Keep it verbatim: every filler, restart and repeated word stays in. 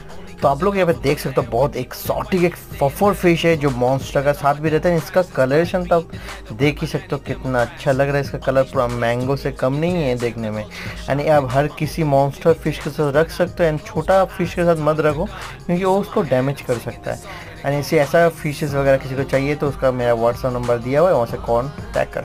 तो आप लोग यहाँ पे देख सकते हो बहुत एक्सॉटिक एक फफर फिश है जो मॉन्स्टर का साथ भी रहता है। इसका कलरेशन तो आप देख ही सकते हो कितना अच्छा लग रहा है। इसका कलर पूरा मैंगो से कम नहीं है देखने में। यानी आप हर किसी मॉन्स्टर फिश के साथ रख सकते हो एंड छोटा फिश के साथ मत रखो क्योंकि वो उसको डैमेज कर सकता है। यानी इसे ऐसा फिशेस वगैरह किसी को चाहिए तो उसका मेरा व्हाट्सअप नंबर दिया हुआ है, वहाँ से कॉन्टैक्ट कर